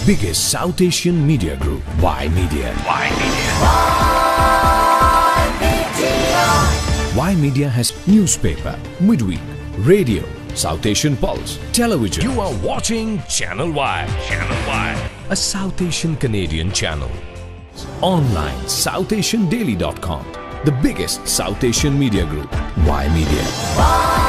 biggest South Asian media group, Y Media. Y Media has newspaper, Midweek, radio, South Asian Pulse, television. You are watching Channel Y. Channel Y, a South Asian Canadian channel. Online, SouthAsianDaily.com, the biggest South Asian media group, Y Media.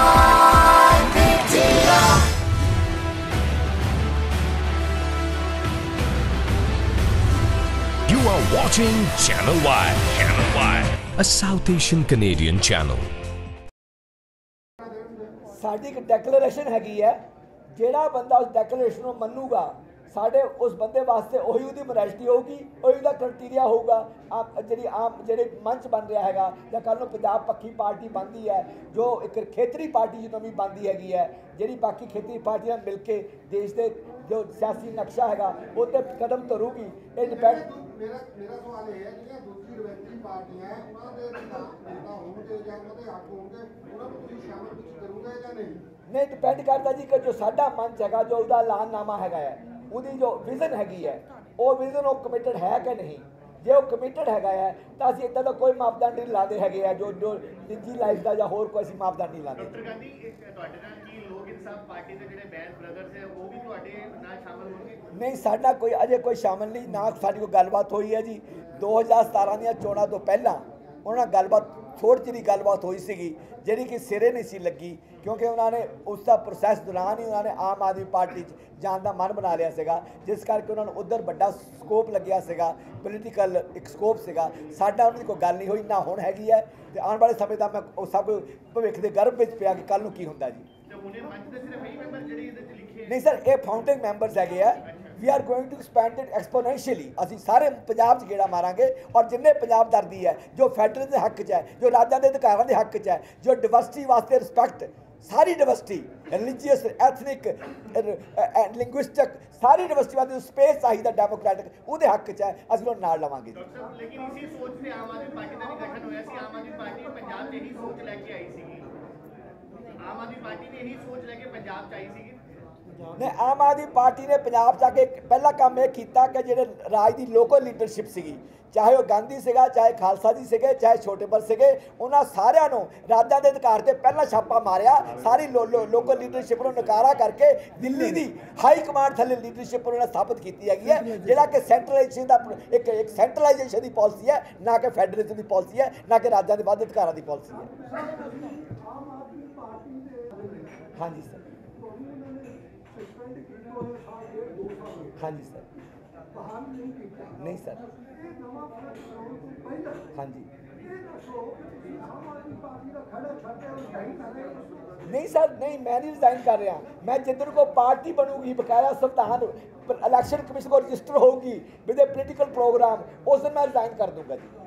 You are watching Channel Y. Channel Y, a South Asian Canadian channel. Sari एक डैक्लेरेशन हैगी है जेड़ा बंदा उस डैक्लेरेशन को मनूगा साढ़े उस बंदे वास्ते वही उदी मोरालिटी होगी वही उदा क्राइटेरिया होगा आप जेड़ी मंच बन रहा हैगा या कल नूं पंजाब पक्की पार्टी बनती है जो एक खेतरी पार्टी जो नवीं बनती हैगी है जेड़ी बाकी खेतरी पार्टियां मिल के देश के जो सियासी नक्शा हैगा वो ते कदम धरूगी ये डिपेंड मेरा सवाल ये है कि दूसरी रिवेंटी पार्टियां हैं उन्होंने नेता होंगे या उन्होंने हक होंगे उन्होंने तुसीं शामिल कुछ करोगे या नहीं डिपेंड करता जी कि जो साडा मंच हैगा जो उदा ऐलाननामा हैगा है उदी जो विजन हैगी है वो विजन वो कमिटेड है कि नहीं जे वो कमिटेड हैगा है तो असीं इदां दा कोई मापदंड नहीं लाते हैगे है जो जो निजी लाइफ का या होर कोई असीं मापदंड नहीं लाते। डॉक्टर गांधी ਤੁਹਾਡੇ ਨਾਲ ਕੀ ਲੋਕ ਇਨਸਾਫ ਪਾਰਟੀ ਦੇ ਜਿਹੜੇ ਬੈਂਡ ਬ੍ਰਦਰਸ ਹੈ ਉਹ ਵੀ ਤੁਹਾਡੇ ਨਾਲ ਸ਼ਾਮਲ ਹੋਣਗੇ? नहीं साडा कोई अजे कोई शामिल नहीं ना साडी कोई गलबात हुई है जी 2017 ਦੀਆਂ ਚੋਣਾਂ ਤੋਂ ਪਹਿਲਾਂ ਉਹਨਾਂ ਨਾਲ ਗੱਲਬਾਤ ਥੋੜ੍ਹੀ ਜਿਹੀ ਗੱਲਬਾਤ ਹੋਈ ਸੀਗੀ ਜਿਹੜੀ ਕਿ ਸਿਰੇ ਨਹੀਂ ਸੀ ਲੱਗੀ ਕਿਉਂਕਿ ਉਹਨਾਂ ਨੇ ਉਸ ਦਾ ਪ੍ਰੋਸੈਸ ਦੌਰਾਨ ਹੀ ਉਹਨਾਂ ਨੇ ਆਮ ਆਦਮੀ ਪਾਰਟੀ 'ਚ ਜਾਣ ਦਾ ਮਨ ਬਣਾ ਲਿਆ ਸੀਗਾ ਜਿਸ ਕਰਕੇ ਉਹਨਾਂ ਨੂੰ ਉੱਧਰ ਵੱਡਾ ਸਕੋਪ ਲੱਗਿਆ ਸੀਗਾ ਪੋਲੀਟੀਕਲ ਇੱਕ ਸਕੋਪ ਸੀਗਾ ਸਾਡਾ ਉਹਨਾਂ ਦੀ ਕੋਈ ਗੱਲ ਨਹੀਂ ਹੋਈ ਨਾ ਹੁਣ ਹੈਗੀ ਹੈ ਤੇ ਆਉਣ ਵਾਲੇ ਸਮੇਂ ਦਾ ਮੈਂ ਉਹ ਸਭ ਭਵਿੱਖ ਦੇ ਗਰਭ ਵਿੱਚ ਪਿਆ ਕਿ ਕੱਲ੍ਹ ਨੂੰ ਕੀ ਹੁੰਦਾ ਜੀ। नहीं सर ये फाउंडिंग मैंबरस है we are going to expand it exponentially असीं सारे पंजाब च गेड़ा मारांगे और जिन्ने पंजाब दर्दी है जो फैडरल के हक च है जो राज्यों के अधिकारों के हक च है जो डिवर्सिटी वास्ते रिस्पैक्ट सारी डिवर्सिटी रिलीजियस एथनिक लिंग्विस्टिक सारी डिवर्सिटी वास्ते स्पेस चाहिए डेमोक्रेटिक वो हक च है असीं उन्हां नाल लवांगे। लेकिन इसी सोच से आम आदमी पार्टी का भी गठन होया सी आम आदमी पार्टी पंजाब से यही सोच लेके आई सी आम आदमी पार्टी ने यही सोच लेके पंजाब च आई सी ने आम आदमी पार्टी ने पंजाब जाके पहला काम यह किया कि जो राज की लोकल लीडरशिप सी चाहे वह गांधी सीगा चाहे खालसा जी सीगे चाहे छोटे पर सीगे उन्होंने सारिਆਂ ਨੂੰ राज्यों के अधिकार से पहला छापा मारिया सारी लोकल लीडरशिप को नकारा करके दिल्ली की हाई कमांड थले लीडरशिप उन्होंने स्थापित की है जोड़ा कि सेंट्रलाइजेशन का एक सेंट्रलाइजेशन की पॉलिसी है ना कि फैडरलिज्म की पॉलिसी है ना कि राज्यों के वध अधिकारों की पॉलिसी है। हाँ जी सर हाँ जी सर नहीं सर हाँ जी नहीं सर नहीं मैं नहीं रिजाइन कर रहा मैं जिधर को पार्टी बनूगी बकाया संविधान इलेक्शन कमीशन को रजिस्टर होगी विद ए पोलिटिकल प्रोग्राम उस दिन मैं रिजाइन कर दूंगा जी।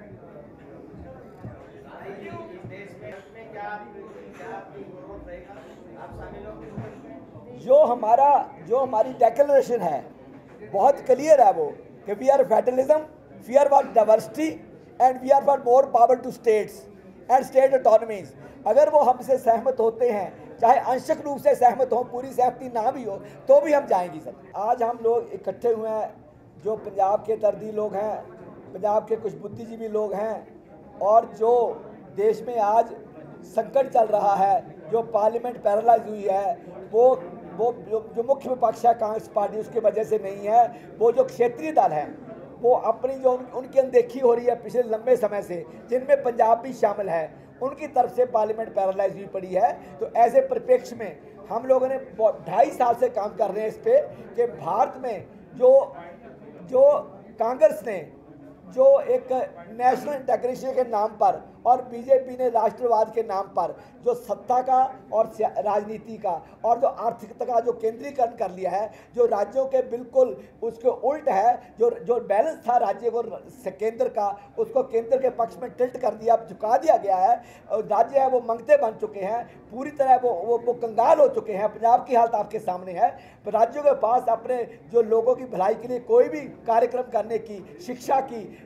जो हमारी डेक्लेरेशन है बहुत क्लियर है वो कि we are federalism we are for diversity and we are for more power to states and state autonomies. अगर वो हमसे सहमत होते हैं चाहे आंशिक रूप से सहमत हो पूरी सहमति ना भी हो तो भी हम जाएंगे सर। आज हम लोग इकट्ठे हुए हैं जो पंजाब के दर्दी लोग हैं पंजाब के कुछ बुद्धिजीवी लोग हैं और जो देश में आज संकट चल रहा है जो पार्लियामेंट पैरालाइज हुई है वो जो मुख्य विपक्ष है कांग्रेस पार्टी उसकी वजह से नहीं है वो जो क्षेत्रीय दल है वो अपनी जो उनकी अनदेखी हो रही है पिछले लंबे समय से जिनमें पंजाब भी शामिल है उनकी तरफ से पार्लियामेंट पैरालाइज हुई पड़ी है। तो ऐसे परिप्रेक्ष्य में हम लोगों ने 2.5 साल से काम कर रहे हैं इस पर कि भारत में जो कांग्रेस ने जो एक नेशनल इंटीग्रेशन के नाम पर और बीजेपी ने राष्ट्रवाद के नाम पर जो सत्ता का और राजनीति का और जो आर्थिकता का जो केंद्रीकरण कर लिया है जो राज्यों के बिल्कुल उसके उल्ट है जो बैलेंस था राज्य को केंद्र का उसको केंद्र के पक्ष में टिल्ट कर दिया झुका दिया गया है। राज्य है वो मंगते बन चुके हैं पूरी तरह वो कंगाल हो चुके हैं। पंजाब की हालत आपके सामने है राज्यों के पास अपने जो लोगों की भलाई के लिए कोई भी कार्यक्रम करने की शिक्षा की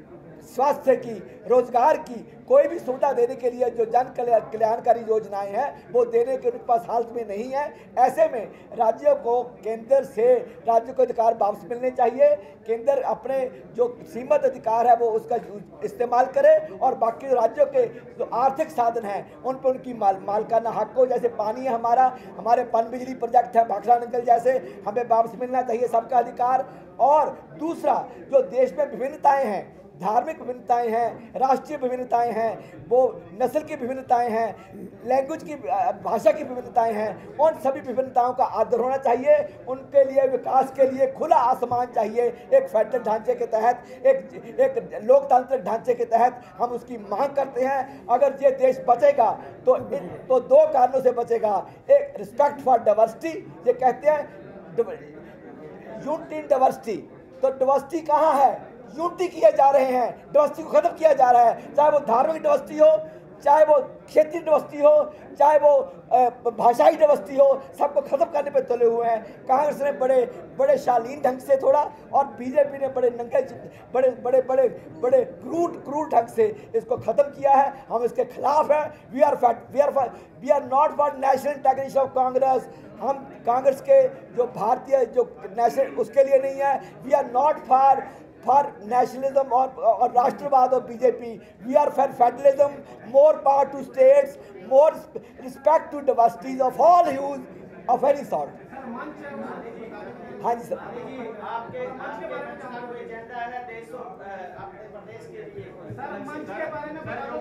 स्वास्थ्य की, रोजगार की कोई भी सुविधा देने के लिए जो जन कल्याणकारी योजनाएं हैं वो देने के उनके पास हालत में नहीं है। ऐसे में राज्यों को केंद्र से राज्यों को अधिकार वापस मिलने चाहिए। केंद्र अपने जो सीमित अधिकार है वो उसका इस्तेमाल करे और बाकी राज्यों के जो आर्थिक साधन हैं उन पर उनकी मालकाना हक हो। जैसे पानी है हमारे पन बिजली प्रोजेक्ट है भाखड़ा नंगल जैसे, हमें वापस मिलना चाहिए सबका अधिकार। और दूसरा, जो देश में विभिन्नताएं हैं, धार्मिक विभिन्नताएं हैं, राष्ट्रीय विभिन्नताएं हैं, वो नस्ल की विभिन्नताएं हैं, लैंग्वेज की भाषा की विभिन्नताएं हैं, उन सभी विभिन्नताओं का आदर होना चाहिए। उनके लिए विकास के लिए खुला आसमान चाहिए। एक फेडरल ढांचे के तहत, एक लोकतांत्रिक ढांचे के तहत हम उसकी मांग करते हैं। अगर ये देश बचेगा तो दो कारणों से बचेगा। एक, रिस्पेक्ट फॉर डाइवर्सिटी, ये कहते हैं यूनिटी इन डाइवर्सिटी, तो डाइवर्सिटी कहाँ है? यूनिटी किए जा रहे हैं, डाइवर्सिटी को खत्म किया जा रहा है। चाहे वो धार्मिक डाइवर्सिटी हो, चाहे वो क्षेत्रीय डाइवर्सिटी हो, चाहे वो भाषाई डाइवर्सिटी हो, सबको खत्म करने पे तुले हुए हैं। कांग्रेस ने बड़े शालीन ढंग से थोड़ा, और बीजेपी ने बड़े क्रूर ढंग से इसको खत्म किया है। हम इसके खिलाफ हैं। We are not for national integration of Congress. हम कांग्रेस के जो भारतीय जो नेशनल उसके लिए नहीं है। We are not for nationalism और राष्ट्रवाद और BJP. We are for federalism, more power to states, more respect to diversities of all hues of any sort. हाँ जी सर। आपके एजेंडा है देश अपने प्रदेश के लिए मंच के बारे में बताओ।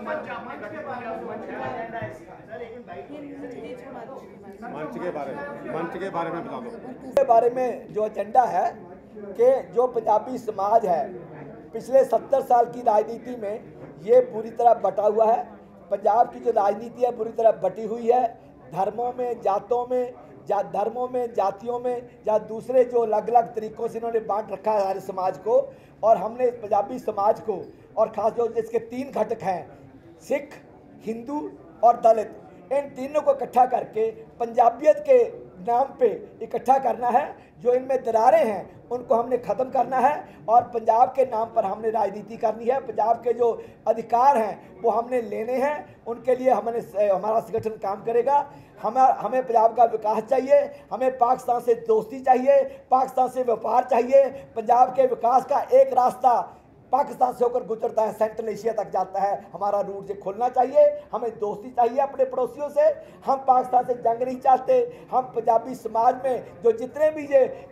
मंच के बारे में बता दो। के बारे में जो एजेंडा है कि जो पंजाबी समाज है पिछले 70 साल की राजनीति में ये पूरी तरह बटा हुआ है। पंजाब की जो राजनीति है पूरी तरह बटी हुई है। धर्मों में, जातों में, धर्मों में, जातियों में, या दूसरे जो अलग अलग तरीक़ों से इन्होंने बांट रखा है हमारे समाज को। और हमने पंजाबी समाज को, और ख़ास जो इसके 3 घटक हैं, सिख, हिंदू और दलित, इन तीनों को इकट्ठा करके पंजाबियत के नाम पे इकट्ठा करना है। जो इनमें दरारें हैं उनको हमने ख़त्म करना है और पंजाब के नाम पर हमने राजनीति करनी है। पंजाब के जो अधिकार हैं वो हमने लेने हैं, उनके लिए हमारा संगठन काम करेगा। हमें पंजाब का विकास चाहिए, हमें पाकिस्तान से दोस्ती चाहिए, पाकिस्तान से व्यापार चाहिए। पंजाब के विकास का एक रास्ता पाकिस्तान से होकर गुजरता है, सेंट्रल एशिया तक जाता है। हमारा रूट से खुलना चाहिए। हमें दोस्ती चाहिए अपने पड़ोसियों से। हम पाकिस्तान से जंग नहीं चाहते। हम पंजाबी समाज में जो जितने भी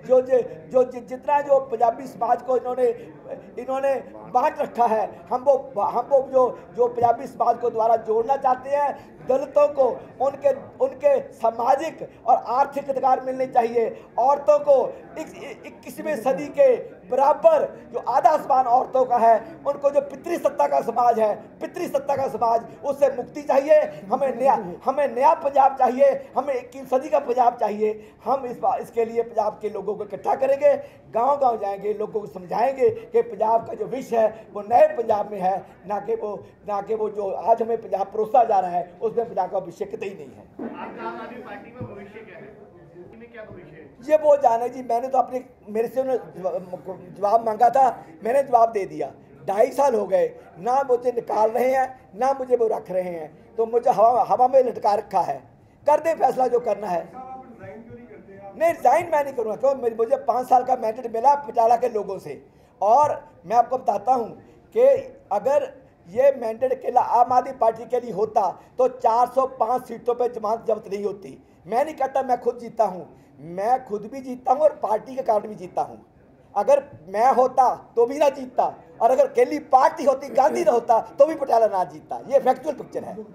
जितना जो पंजाबी समाज को इन्होंने बांट रखा है, हम वो जो पंजाबी समाज को द्वारा जोड़ना चाहते हैं। दलितों को उनके सामाजिक और आर्थिक अधिकार मिलने चाहिए। औरतों को 21वीं सदी के बराबर जो आधा आसमान औरतों का है, उनको जो पितृसत्ता का समाज है, पितृसत्ता का समाज, उससे मुक्ति चाहिए। हमें नया पंजाब चाहिए, हमें 21वीं सदी का पंजाब चाहिए। हम इसके लिए पंजाब के लोगों को इकट्ठा करेंगे, गांव-गांव जाएंगे, लोगों को समझाएंगे कि पंजाब का जो विषय है वो नए पंजाब में है, ना कि वो जो आज हमें पंजाब परोसा जा रहा है उसमें पंजाब का विषय कतई नहीं है। आपका आम आदमी पार्टी में भविष्य क्या है? क्या भविष्य है? ये वो जाने जी, मैंने तो मेरे से जवाब मांगा था, मैंने जवाब दे दिया। 2.5 साल हो गए, ना मुझे निकाल रहे हैं ना मुझे वो रख रहे हैं, तो मुझे हवा में लटका रखा है। कर दे फैसला जो करना है। नहीं, रिजाइन मैं नहीं करूँगा, क्यों? मुझे 5 साल का मैंडेट मिला पटियाला के लोगों से। और मैं आपको बताता हूँ कि अगर ये मैंडेट अकेला आम आदमी पार्टी के लिए होता तो 405 सीटों पे जमानत जब्त नहीं होती। मैं नहीं कहता मैं खुद जीता हूँ, मैं खुद भी जीता हूँ और पार्टी के कारण भी जीता हूँ। अगर मैं होता तो भी ना जीतता, और अगर अकेली पार्टी होती, गांधी ना होता तो भी पटियाला ना जीतता। ये फैक्चुअल पिक्चर है।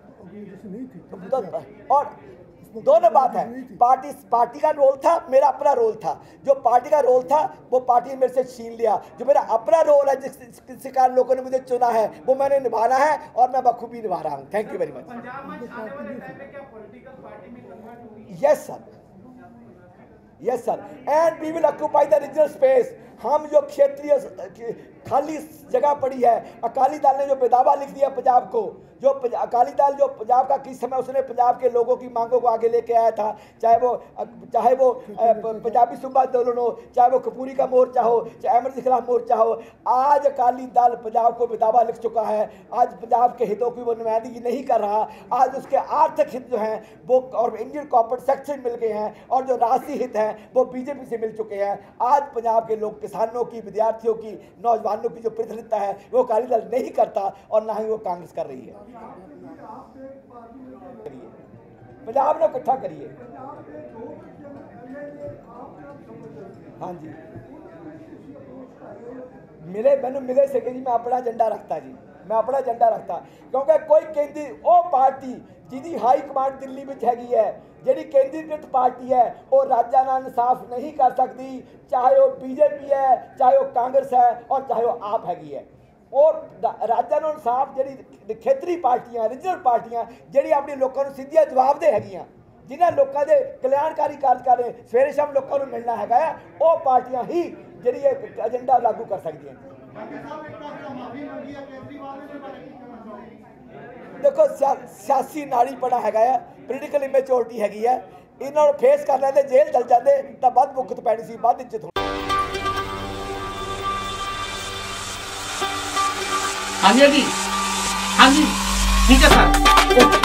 और दोनों बात है, पार्टी का रोल था, मेरा अपना रोल था। जो पार्टी का रोल था वो पार्टी ने मेरे से छीन लिया। जो मेरा अपना रोल है, जिसके कारण लोगों ने मुझे चुना है, वो मैंने निभाना है और मैं बखूबी निभा रहा हूँ। Thank you very much. Yes sir, yes sir, and we will occupy the regional space. हम जो क्षेत्रीय खाली जगह पड़ी है, अकाली दल ने जो बेदावा लिख दिया पंजाब को, जो अकाली दल जो पंजाब का किस समय उसने पंजाब के लोगों की मांगों को आगे लेके आया था, चाहे वो पंजाबी सूबा आंदोलन हो, चाहे वो कपूरी का मोर्चा हो, चाहे अहमद के खिलाफ मोर्चा हो, आज अकाली दल पंजाब को बेदावा लिख चुका है। आज पंजाब के हितों की वो नुमाइंदगी नहीं कर रहा, आज उसके आर्थिक हित जो हैं वो और इंडियन कॉर्पोरेट सेक्टर से मिल गए हैं, और जो राष्ट्रीय हित हैं वो बीजेपी से मिल चुके हैं। आज पंजाब के लोग, किसानों की, विद्यार्थियों की, नौजवानों की जो प्रतिनिधित्व है वो अकाली दल नहीं करता, और ना ही वो कांग्रेस कर रही है। पंजाब ने इकट्ठा करिए। हाँ जी, मैंने मिले से जी मैं अपना एजेंडा रखता जी, मैं अपना एजेंडा रखता, क्योंकि कोई केंद्री वो पार्टी जिहदी हाई कमांड दिल्ली में हैगी है, जिहड़ी केंद्रीकृत पार्टी है, वो राज्यां नाल इंसाफ नहीं कर सकती, चाहे वो बीजेपी है, चाहे वो कांग्रेस है, और चाहे वो आप हैगी है। और राज्यां नाल इंसाफ जिहड़ी खेतरी पार्टियां, रीजनल पार्टियां जिहड़ी अपने लोगों को सीधा जवाबदेह हैगियां, जिन्हां लोगों के कल्याणकारी कार्य कर रहे सवेरे शाम लोगों को मिलना है, वो पार्टियां ही जिहड़ी एजेंडा लागू कर सकदियां। देखो सियासी नाड़ीपना है, पोलीटिकल इमेच्योरिटी हैगी है, इन्होंने फेस कर लेते, जेल चल जाते तो बद मुक्त पैनी सी, बद इज्जत होनी। हाँ जी, हाँ जी, ठीक है सर।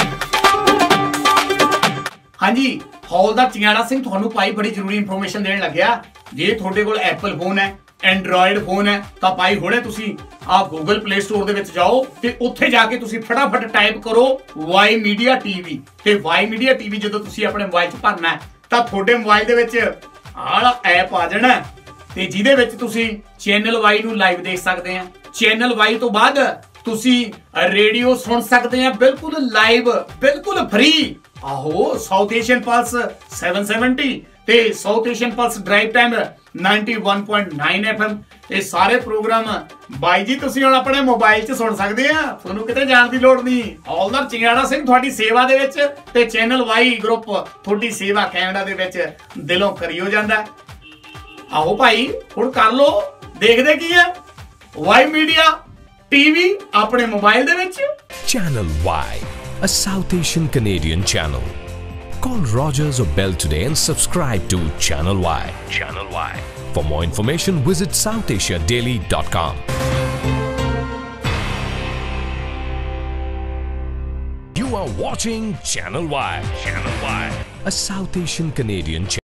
हाँ जी, हौलदार चिंगाड़ा सिंह ਤੁਹਾਨੂੰ ਭਾਈ ਬੜੀ ਜ਼ਰੂਰੀ ਇਨਫੋਰਮੇਸ਼ਨ ਦੇਣ ਲੱਗਿਆ। ਜੇ ਤੁਹਾਡੇ ਕੋਲ ਐਪਲ ਫੋਨ ਹੈ, ਐਂਡਰੋਇਡ ਫੋਨ ਹੈ, ਤਾਂ ਭਾਈ ਹੁਣੇ ਤੁਸੀਂ ਆ ਗੂਗਲ ਪਲੇ ਸਟੋਰ ਦੇ ਵਿੱਚ ਜਾਓ ਤੇ ਉੱਥੇ ਜਾ ਕੇ ਤੁਸੀਂ ਫਟਾਫਟ ਟਾਈਪ ਕਰੋ ਵਾਈ ਮੀਡੀਆ ਟੀਵੀ, ਤੇ ਵਾਈ ਮੀਡੀਆ ਟੀਵੀ ਜਦੋਂ ਤੁਸੀਂ ਆਪਣੇ ਮੋਬਾਈਲ 'ਚ ਭਰਨਾ ਤਾਂ ਤੁਹਾਡੇ ਮੋਬਾਈਲ ਦੇ ਵਿੱਚ ਆਹ ਐਪ ਆ ਜਾਣਾ, ਤੇ ਜਿਹਦੇ ਵਿੱਚ ਤੁਸੀਂ ਚੈਨਲ ਵਾਈ ਨੂੰ ਲਾਈਵ ਦੇਖ ਸਕਦੇ ਆ। ਚੈਨਲ ਵਾਈ ਤੋਂ ਬਾਅਦ ਤੁਸੀਂ ਰੇਡੀਓ ਸੁਣ ਸਕਦੇ ਆ ਬਿਲਕੁਲ ਲਾਈਵ, ਬਿਲਕੁਲ ਫ੍ਰੀ। ਆਹੋ, ਸਾਊਥ ਏਸ਼ੀਅਨ ਪਲਸ 770 ਤੇ South Asian Plus drive time 91.9 FM। ਇਹ ਸਾਰੇ ਪ੍ਰੋਗਰਾਮ ਬਾਈ ਜੀ ਤੁਸੀਂ ਹੁਣ ਆਪਣੇ ਮੋਬਾਈਲ 'ਚ ਸੁਣ ਸਕਦੇ ਆ, ਤੁਹਾਨੂੰ ਕਿਤੇ ਜਾਣ ਦੀ ਲੋੜ ਨਹੀਂ। ਹੌਲਦਾਰ ਚਿੰਗਾੜਾ ਸਿੰਘ ਤੁਹਾਡੀ ਸੇਵਾ ਦੇ ਵਿੱਚ, ਤੇ ਚੈਨਲ ਵਾਈ ਗਰੁੱਪ ਤੁਹਾਡੀ ਸੇਵਾ ਕੈਨੇਡਾ ਦੇ ਵਿੱਚ ਦਿਲੋਂ ਕਰਿਓ ਜਾਂਦਾ। ਆਓ ਭਾਈ ਹੁਣ ਕਰ ਲੋ, ਦੇਖਦੇ ਕੀ ਹੈ ਵਾਈ ਮੀਡੀਆ ਟੀਵੀ ਆਪਣੇ ਮੋਬਾਈਲ ਦੇ ਵਿੱਚ। Channel Y, a South Asian Canadian channel. Call Rogers or Bell today and subscribe to Channel Y. Channel Y. For more information, visit southasiadaily.com. You are watching Channel Y. Channel Y, a South Asian Canadian channel.